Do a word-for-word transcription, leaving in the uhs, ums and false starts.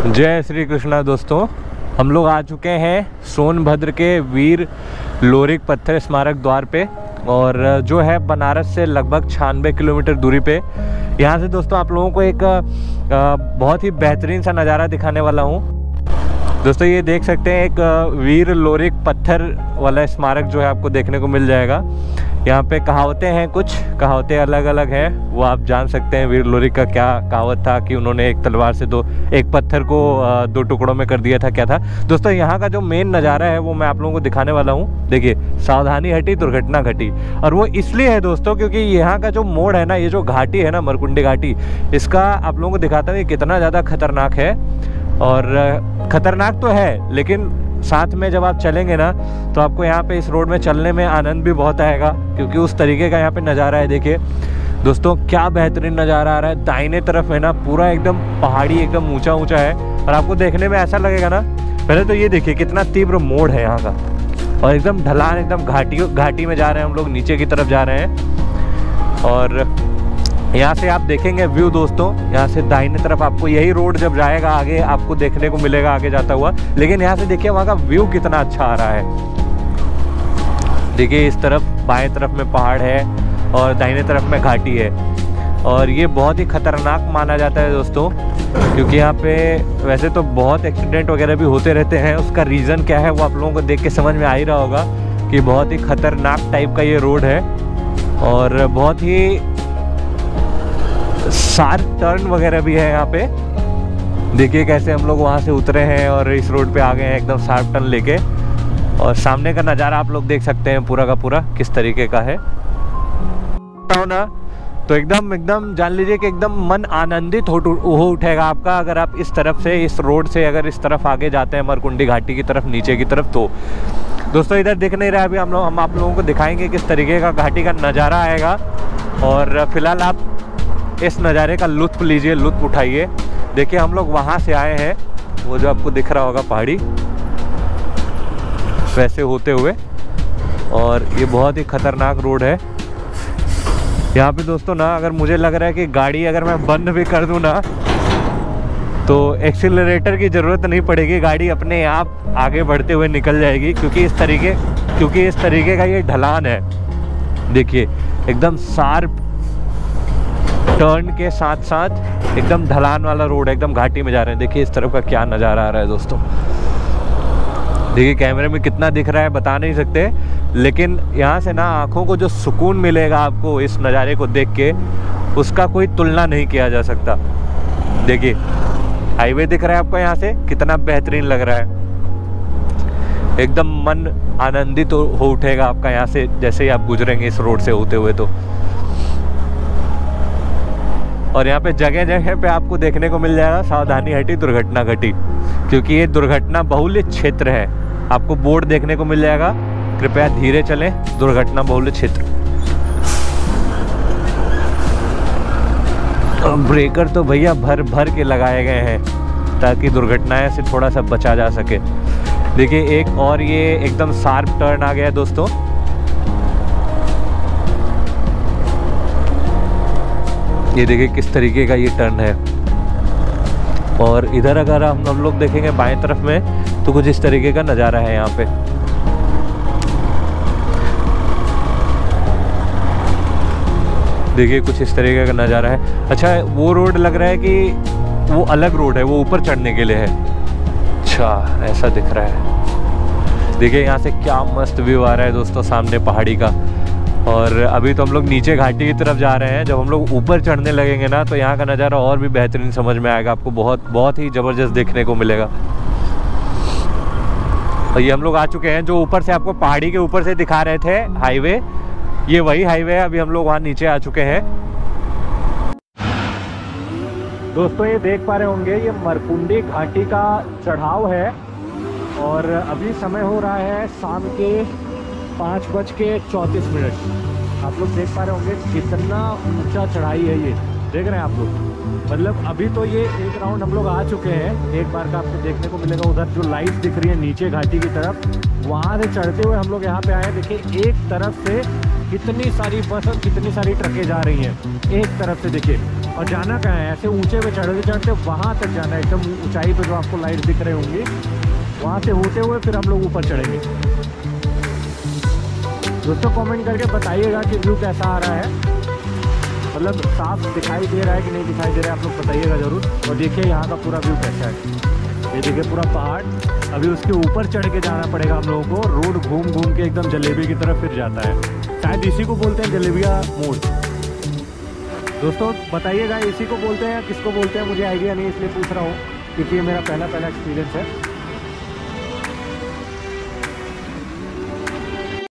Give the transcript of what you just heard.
जय श्री कृष्णा दोस्तों, हम लोग आ चुके हैं सोनभद्र के वीर लोरिक पत्थर स्मारक द्वार पे, और जो है बनारस से लगभग छियानवे किलोमीटर दूरी पे। यहाँ से दोस्तों आप लोगों को एक बहुत ही बेहतरीन सा नज़ारा दिखाने वाला हूँ। दोस्तों ये देख सकते हैं, एक वीर लोरिक पत्थर वाला स्मारक जो है आपको देखने को मिल जाएगा। यहाँ पे कहावतें हैं, कुछ कहावतें अलग अलग हैं, वो आप जान सकते हैं। वीर लोरिक का क्या कहावत था कि उन्होंने एक तलवार से दो एक पत्थर को दो टुकड़ों में कर दिया था, क्या था दोस्तों। यहाँ का जो मेन नज़ारा है वो मैं आप लोगों को दिखाने वाला हूँ। देखिए, सावधानी हटी दुर्घटना घटी, और वो इसलिए है दोस्तों क्योंकि यहाँ का जो मोड़ है ना, ये जो घाटी है ना, मरकुंडी घाटी, इसका आप लोगों को दिखाता हूँ ये कितना ज़्यादा खतरनाक है। और खतरनाक तो है, लेकिन साथ में जब आप चलेंगे ना तो आपको यहाँ पे इस रोड में चलने में आनंद भी बहुत आएगा, क्योंकि उस तरीके का यहाँ पे नज़ारा है। देखिए दोस्तों, क्या बेहतरीन नज़ारा आ रहा है। दाहिने तरफ है ना पूरा एकदम पहाड़ी, एकदम ऊंचा ऊंचा है, और आपको देखने में ऐसा लगेगा ना। पहले तो ये देखिए कितना तीव्र मोड़ है यहाँ का, और एकदम ढलान, एकदम घाटी घाटी में जा रहे हैं हम लोग, नीचे की तरफ जा रहे हैं। और यहाँ से आप देखेंगे व्यू दोस्तों, यहाँ से दाहिने तरफ आपको यही रोड जब जाएगा आगे आपको देखने को मिलेगा आगे जाता हुआ। लेकिन यहाँ से देखिए वहाँ का व्यू कितना अच्छा आ रहा है। देखिए इस तरफ बाएं तरफ में पहाड़ है और दाहिने तरफ में घाटी है, और ये बहुत ही खतरनाक माना जाता है दोस्तों, क्योंकि यहाँ पे वैसे तो बहुत एक्सीडेंट वगैरह भी होते रहते हैं। उसका रीज़न क्या है वो आप लोगों को देख के समझ में आ ही रहा होगा कि बहुत ही खतरनाक टाइप का ये रोड है, और बहुत ही शार्प टर्न वगैरह भी है यहाँ पे। देखिए कैसे हम लोग वहाँ से उतरे हैं और इस रोड पे आ गए हैं एकदम शार्प टर्न लेके, और सामने का नज़ारा आप लोग देख सकते हैं पूरा का पूरा किस तरीके का है ना। तो एकदम एकदम जान लीजिए कि एकदम मन आनंदित हो हो उठेगा आपका, अगर आप इस तरफ से, इस रोड से अगर इस तरफ आगे जाते हैं मरकुंडी घाटी की तरफ, नीचे की तरफ। तो दोस्तों इधर दिख नहीं रहा है अभी, हम लोग हम आप लोगों को दिखाएंगे किस तरीके का घाटी का नज़ारा आएगा। और फिलहाल आप इस नज़ारे का लुत्फ़ लीजिए, लुत्फ़ उठाइए। देखिए हम लोग वहाँ से आए हैं, वो जो आपको दिख रहा होगा पहाड़ी, वैसे होते हुए, और ये बहुत ही खतरनाक रोड है यहाँ पे दोस्तों ना। अगर मुझे लग रहा है कि गाड़ी अगर मैं बंद भी कर दूँ ना तो एक्सीलरेटर की ज़रूरत नहीं पड़ेगी, गाड़ी अपने आप आगे बढ़ते हुए निकल जाएगी, क्योंकि इस तरीके क्योंकि इस तरीके का ये ढलान है। देखिए एकदम शार्प टर्न के साथ साथ एकदम ढलान वाला रोड है, एकदम घाटी में जा रहे हैं। देखिए इस तरफ का क्या नज़ारा आ रहा है दोस्तों। देखिए कैमरे में कितना दिख रहा है बता नहीं सकते, लेकिन यहाँ से ना आँखों को जो सुकून मिलेगा आपको इस नज़ारे को देख के, उसका कोई तुलना नहीं किया जा सकता। देखिए हाईवे दिख रहा है आपको, यहाँ से कितना बेहतरीन लग रहा है। एकदम मन आनंदित हो, हो उठेगा आपका यहाँ से जैसे ही आप गुजरेंगे इस रोड से होते हुए तो। और यहाँ पे जगह जगह पे आपको देखने को मिल जाएगा सावधानी हटी दुर्घटना घटी, क्योंकि ये दुर्घटना बहुल्य क्षेत्र है। आपको बोर्ड देखने को मिल जाएगा, कृपया धीरे चलें, दुर्घटना बहुल्य क्षेत्र। ब्रेकर तो भैया भर भर के लगाए गए हैं ताकि दुर्घटनाएं से थोड़ा सा बचा जा सके। देखिए एक और ये एकदम शार्प टर्न आ गया है दोस्तों। ये देखिए किस तरीके का ये टर्न है, और इधर अगर हम हम लोग देखेंगे बाएं तरफ में तो कुछ इस तरीके का नज़ारा है यहाँ पे। देखिए कुछ इस तरीके का नज़ारा है। अच्छा वो रोड लग रहा है कि वो अलग रोड है, वो ऊपर चढ़ने के लिए है। अच्छा ऐसा दिख रहा है। देखिए यहाँ से क्या मस्त व्यू आ रहा है दोस्तों सामने पहाड़ी का। और अभी तो हम लोग नीचे घाटी की तरफ जा रहे हैं, जब हम लोग ऊपर चढ़ने लगेंगे ना तो यहाँ का नज़ारा और भी बेहतरीन समझ में आएगा आपको, बहुत बहुत ही ज़बरदस्त देखने को मिलेगा। और ये हम लोग आ चुके हैं जो ऊपर से आपको पहाड़ी के ऊपर से दिखा रहे थे हाईवे, ये वही हाईवे है। अभी हम लोग वहाँ नीचे आ चुके हैं दोस्तों। ये देख पा रहे होंगे ये मरकुंडी घाटी का चढ़ाव है, और अभी समय हो रहा है शाम के पाँच बज के चौंतीस मिनट। आप लोग देख पा रहे होंगे कितना ऊंचा चढ़ाई है ये, देख रहे हैं आप लोग। मतलब अभी तो ये एक राउंड हम लोग आ चुके हैं, एक बार का आपको देखने को मिलेगा। उधर जो लाइट दिख रही है नीचे घाटी की तरफ, वहाँ से चढ़ते हुए हम लोग यहाँ पे आए हैं। देखिए एक तरफ से कितनी सारी बस और कितनी सारी ट्रकें जा रही हैं, एक तरफ से देखिए और जाना कहाँ है, ऐसे ऊंचे पे चढ़ते चढ़ते वहाँ तक जाना है, एकदम ऊंचाई पे जो आपको लाइट दिख रही होंगी, वहाँ से होते हुए फिर हम लोग ऊपर चढ़ेंगे। दोस्तों कमेंट करके बताइएगा कि व्यू कैसा आ रहा है, मतलब साफ दिखाई दे रहा है कि नहीं दिखाई दे रहा है, आप लोग बताइएगा ज़रूर। और देखिए यहाँ का पूरा व्यू कैसा है, ये देखिए पूरा पहाड़। अभी उसके ऊपर चढ़ के जाना पड़ेगा हम लोगों को, रोड घूम घूम के एकदम जलेबी की तरफ फिर जाता है, शायद इसी को बोलते हैं जलेबिया मोड़। दोस्तों बताइएगा इसी को बोलते हैं या किसको बोलते हैं, मुझे आइडिया नहीं, इसलिए पूछ रहा हूँ क्योंकि ये मेरा पहला पहला एक्सपीरियंस है।